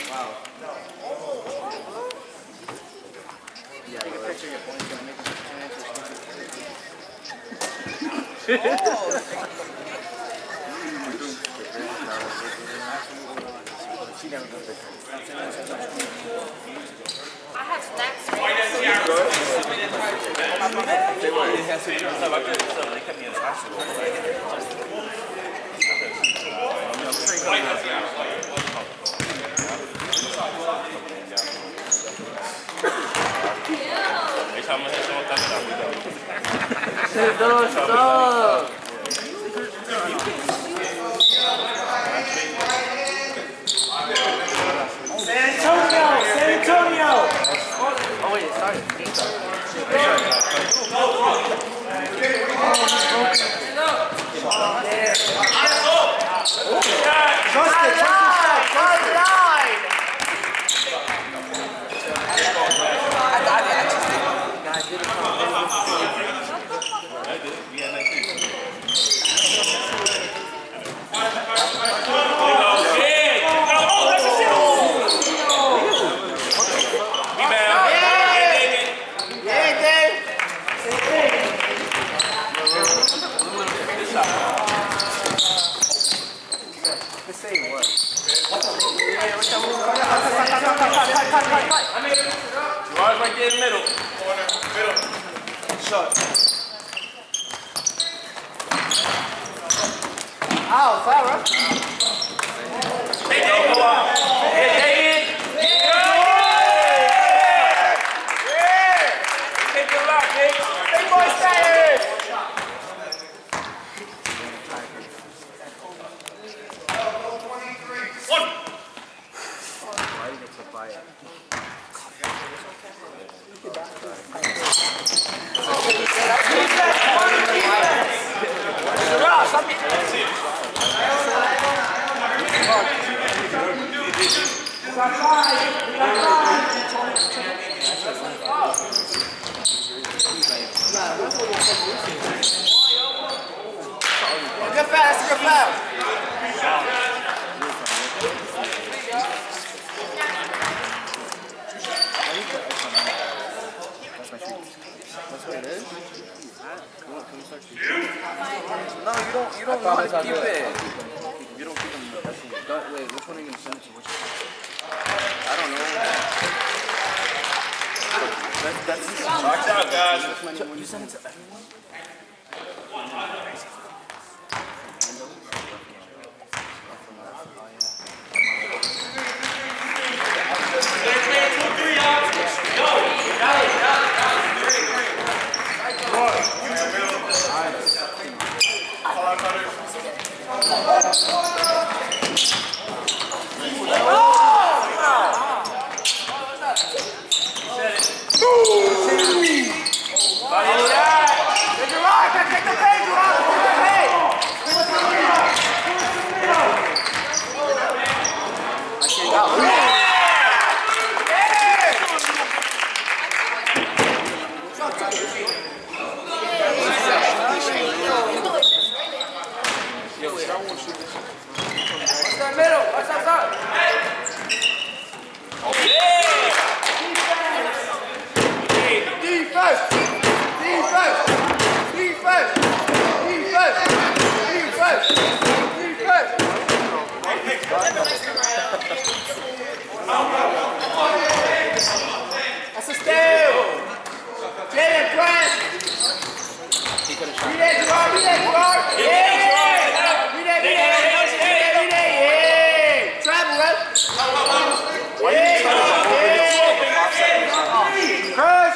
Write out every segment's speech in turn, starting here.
Wow. Yeah, you can picture your points gonna make she never goes to I have snacks. They kept me in the hospital. San Antonio! Oh wait, sorry. Right there in the middle. Shot. Ow, Sarah. Hey, go out. Hey, David. Take your lock, Nick. Big boy status. Good foul, good foul. That's what it is? No, you don't want to keep it. You don't keep them. Wait, which one are you going to send it to? I don't know. That's Watch out, guys. you send it to everyone? That's a steal! Jalen, press! Be there, Gerard! Be there, Gerard! Yeah! Be there, be there! Yeah! Travel, ref! Yeah! Crush!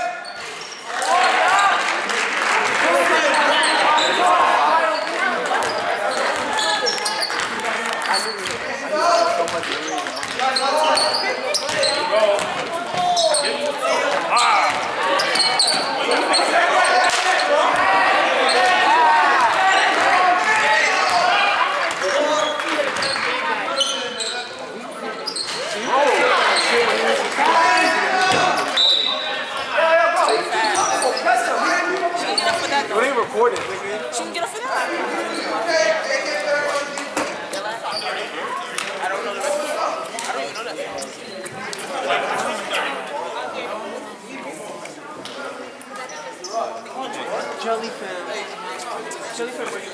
What are you recording? She can get up for that. I don't know the rest of it. I don't even know that. Jellyfin. Jellyfin versus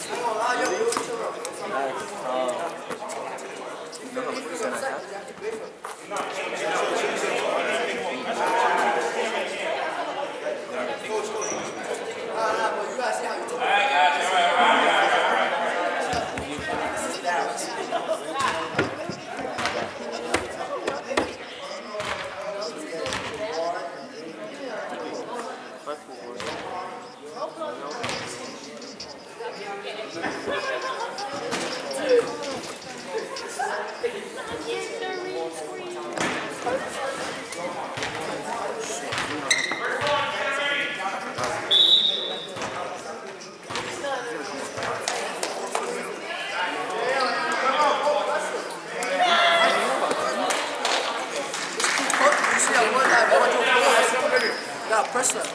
press up.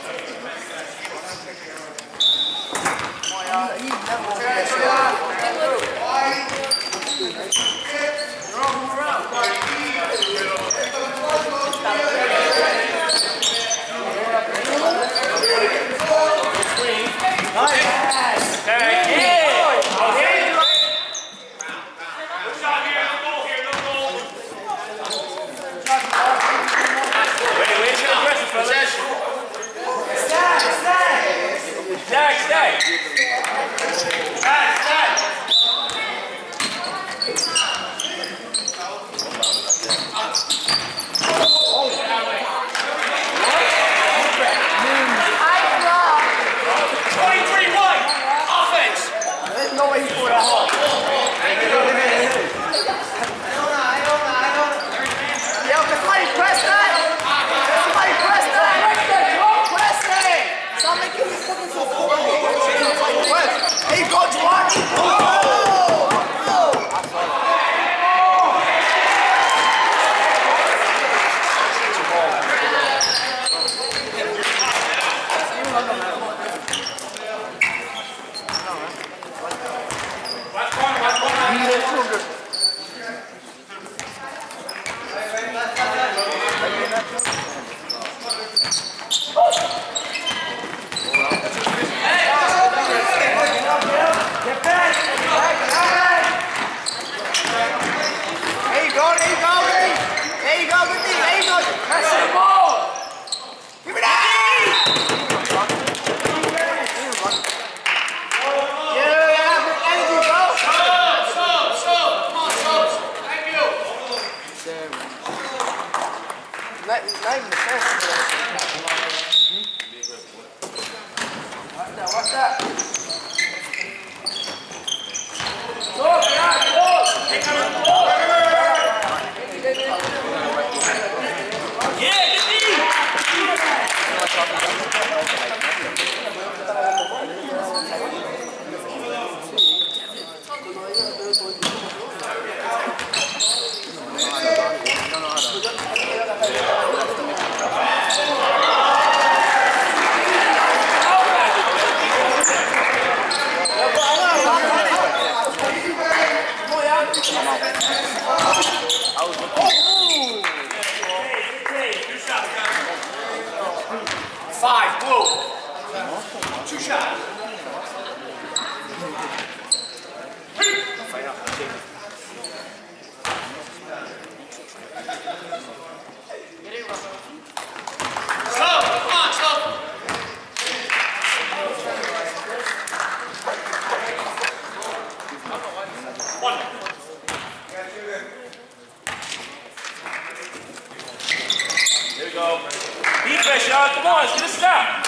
Defense, y'all. Come on, let's get a stop.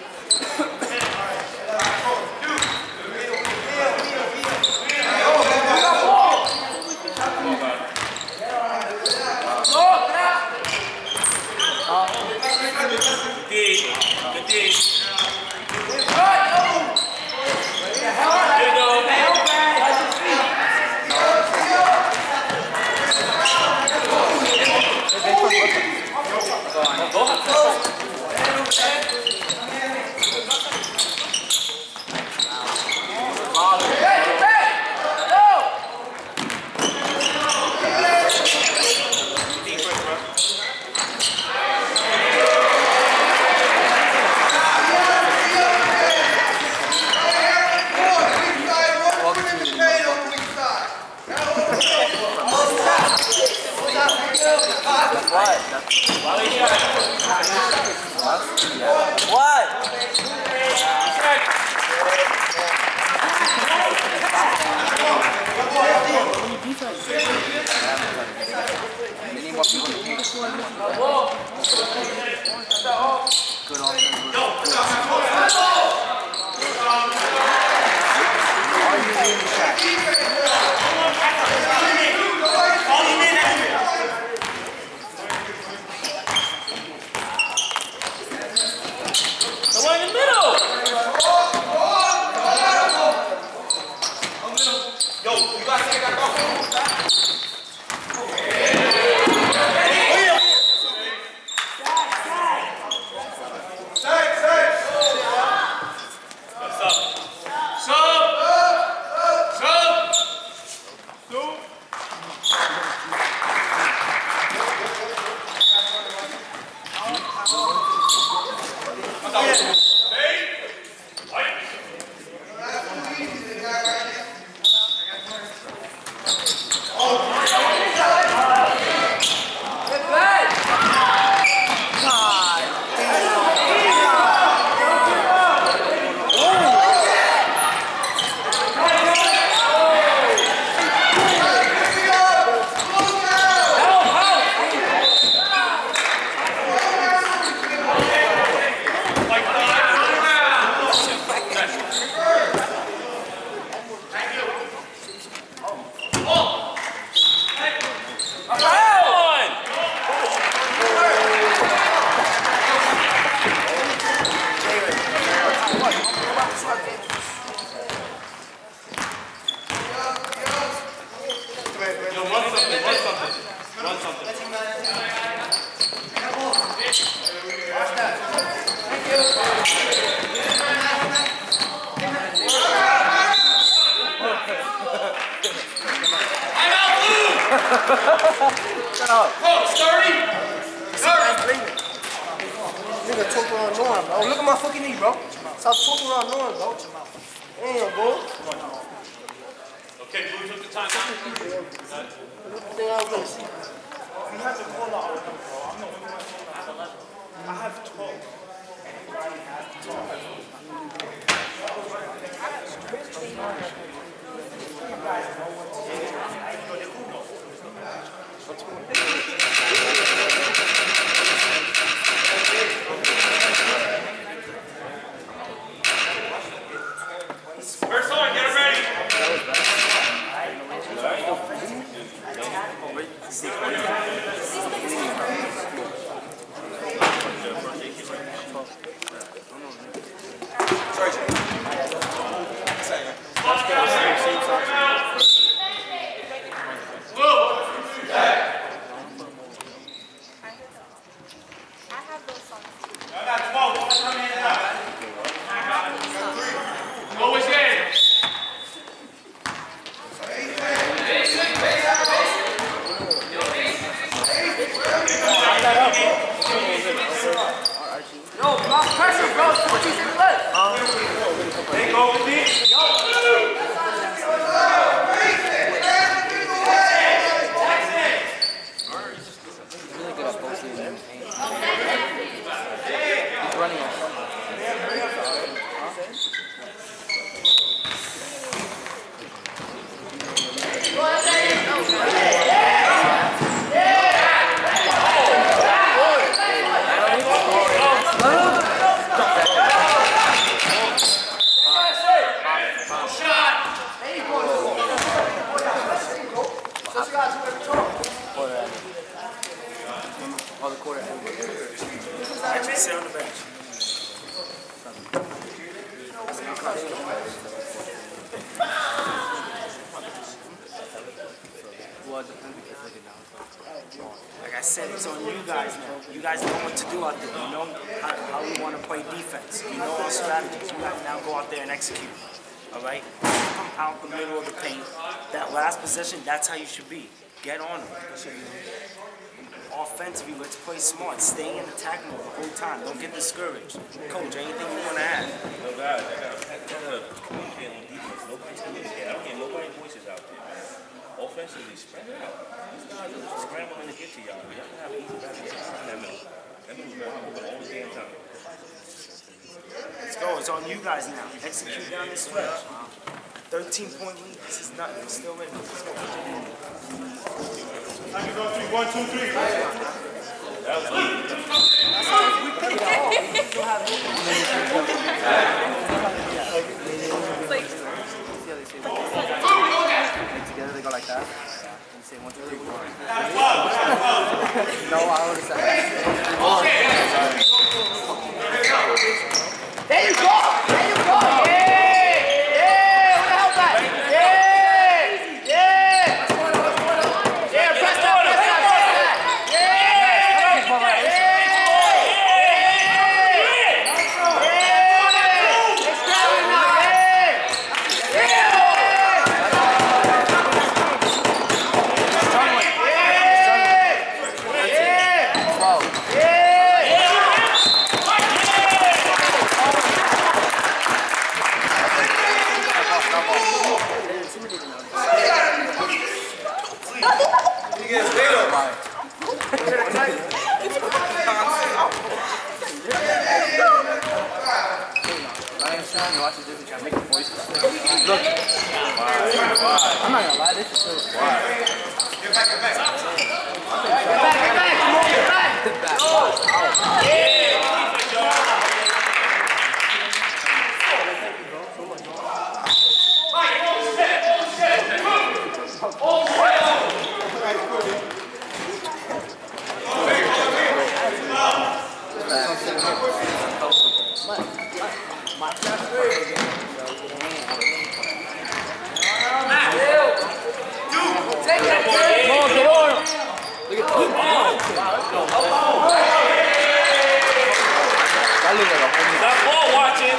Good D. Go. Good offense. The one in the middle. Yo, you guys take that off. Shut up. Oh, 30. Nigga choke around Norm, bro. Look at my fucking knee, bro. Stop choking around Norm, bro. Damn, bro. Okay, Blue took the time out. Thing I was gonna see. You have to call out with them, bro. I'm not winning. I have 12. First on, get it ready. I have those songs. I got 12. What's coming in now? What was it? Yo, block pressure, bro. 14 seconds left. They go with it. He's really good at posting and paint. He's running at something. Oh, the quarter end. Actually, sit on the bench. Well, it depends if it's like a down. Like I said, it's on you guys now. You guys know what to do out there. You know how we want to play defense. You know our strategies. You guys now go out there and execute. All right? Come out the middle of the paint. That last possession, that's how you should be. Get on them. Offensively, let's play smart. Stay in attack mode the whole time. Don't get discouraged. Coach, anything you want to add? No, guys, I gotta communicate on defense. Nobody's communicating. I don't get nobody's voices out there, man. Offensively, spread it out. These guys are scrambling to get to y'all. Y'all can have easy baskets in that middle. That middle's wide open all the damn time. Let's go. It's on you guys now. Execute down this stretch. 13-point lead. This is nothing. We're still in. Let's go. Time to go 3. 1, 2, 3. Together they go like that. You say 1, 2, 3, 4. No, I already said that. There you go! There you go! Yeah! Yeah! What the hell back? Yeah! Yeah! Yeah! Press that! Press that! Press that! Yeah! Look. I'm not gonna lie, this is so wild. Get back. Get back! Come on, get back! That ball watching.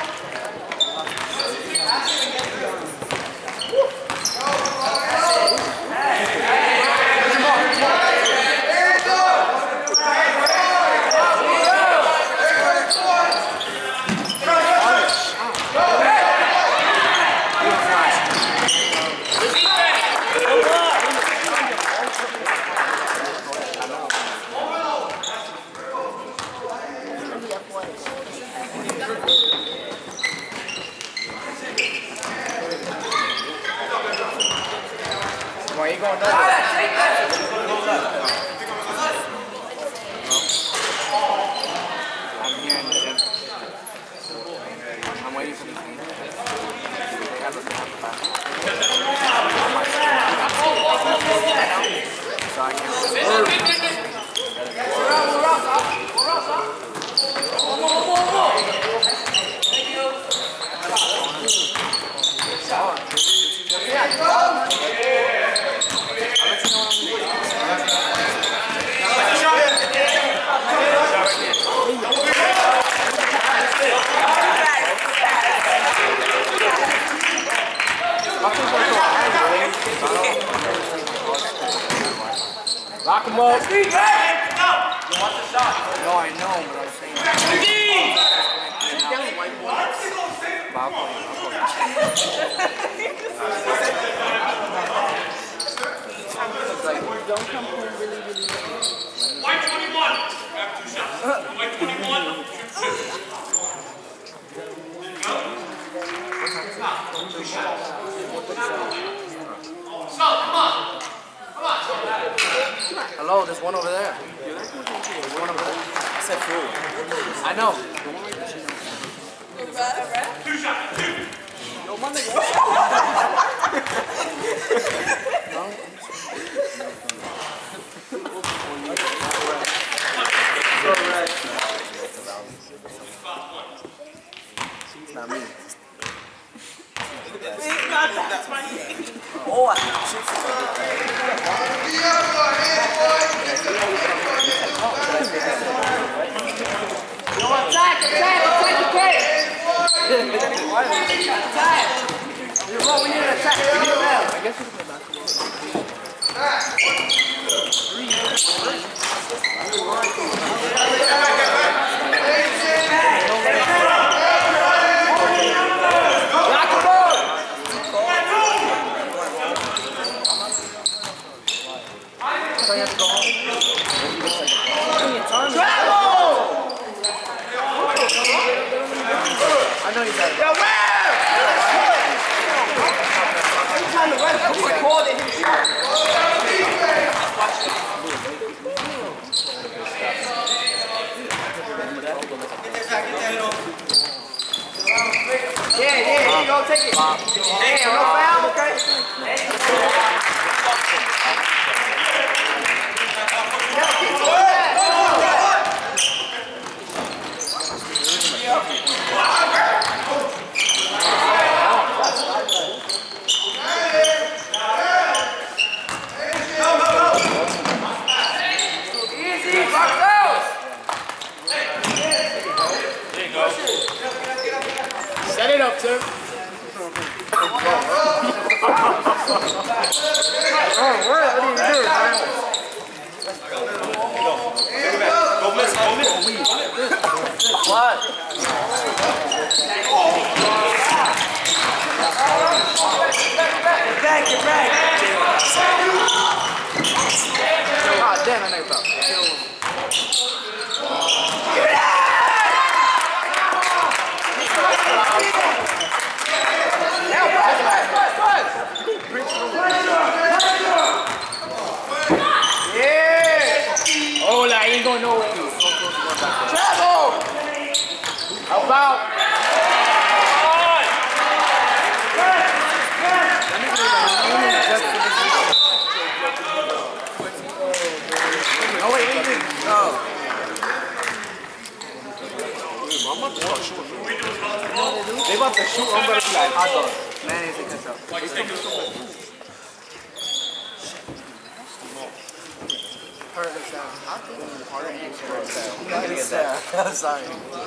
Why are you going down? I'm here in the gym. I'm waiting for the team. They have a back. So I can't. Lock him up. No, I know, but I'm saying. I'll call you. Don't come home really late. White 21. Grab 2 shots. White 21. Hello, there's one over there. There's one over there. I said fool. I know. 2 shots. 2. Yo, my nigga. It's not me. It's not that funny. Oh, I think chips Yo, attack the cage! Attack! You're wrong, we need an attack. We need a bell. I guess we can play I know you got it. Yo, where? Every time the ref puts the ball, they hit you. Stand on that, bro. Yeah! Oh, like, he ain't going nowhere. Travel! About. Oh, wait, wait. Oh. They about to shoot, I'm gonna be like hot dog. Mayonnaise and ketchup. I'm sorry.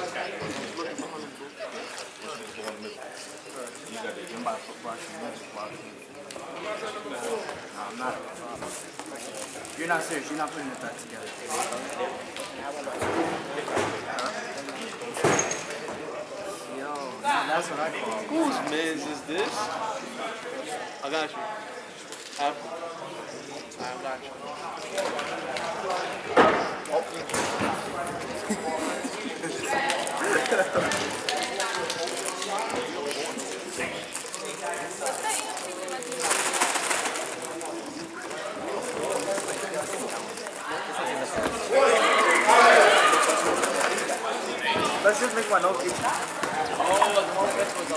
No, I'm not. You're not serious. You're not putting it back together. Yo, that's what I call it. Whose man's is this? I got you. I got you. Let's just make one open. Oh, the whole fest was on.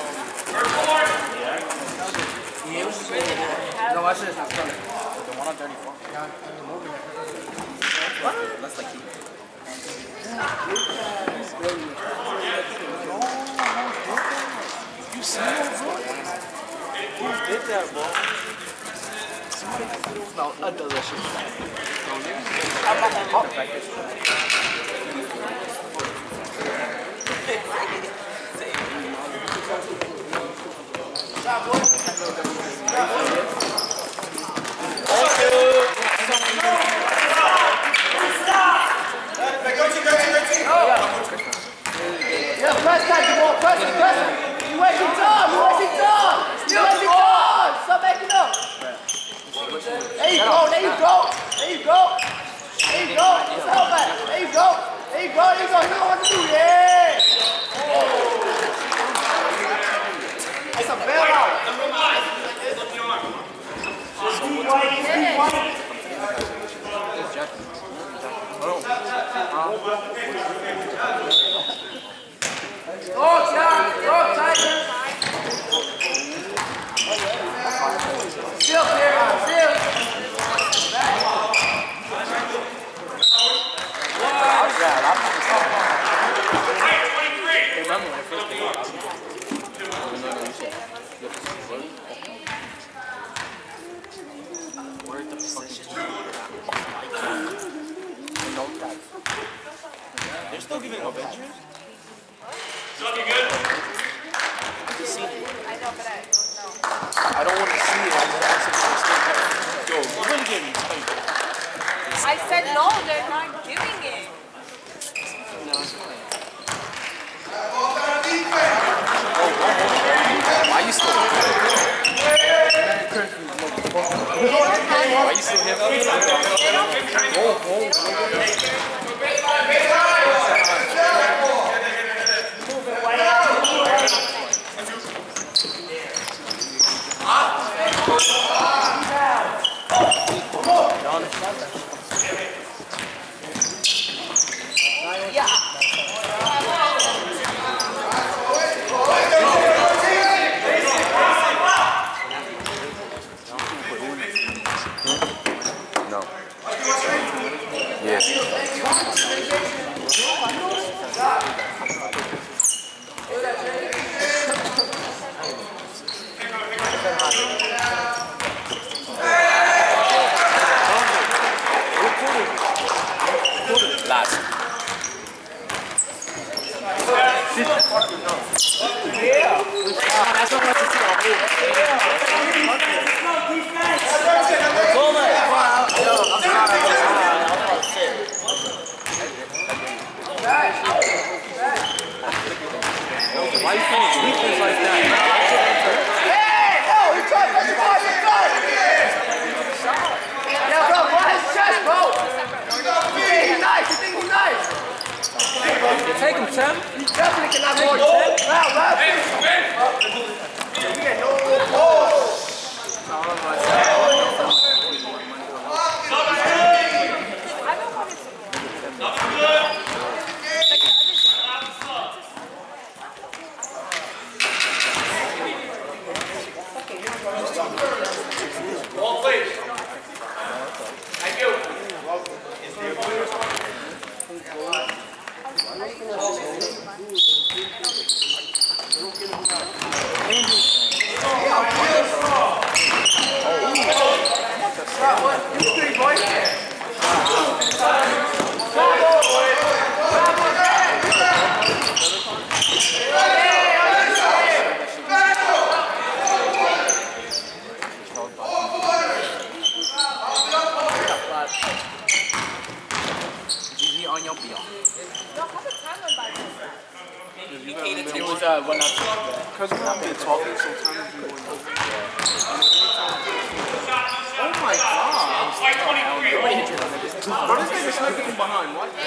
Yeah, it was just no, watch this. Not spelling. The one on 34. What? That's like he. You see that, bro? Who did that, bro? No, I do that shit. Yeah, press time, Jamal. Press it. You wasting time. Stop backing up. There you go. It's help back. There you go. You know what to do. Yeah. It's a bailout. Go, Tiger. Still here. Remember when I first came out? Where's the position? They're still giving Avengers? So you good? I know, but I don't know. I don't want to see it. I'm asking for a still. Yo, you're really getting tight. I said no, they're not giving it. Why you still here? Why you still here? No. Yes. Last. Yeah. That's what I want to see on move. Why you playing defense like that? Hey, no, he tried to push the ball. Yeah, bro, run his chest, bro. be on. No, how much time went by? It was when I Because we've been talking, sometimes we went over. Oh my god! Fight 23. What is this sneaking from behind? What?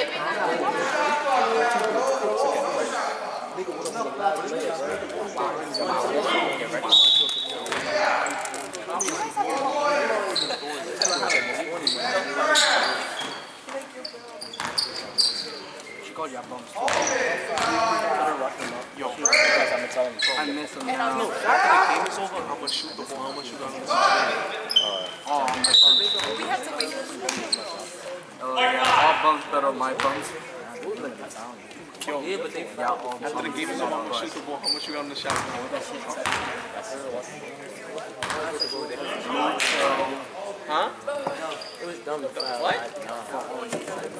she called you bums. Yo, I miss him now. no, after the game is over, I'm gonna shoot the ball. How much you got on this? We had to wait for Oh yeah, all bums better my bums. Yo, after the game is over, I'm gonna shoot the ball. How much you got on the shot? Huh? It was dumb. What?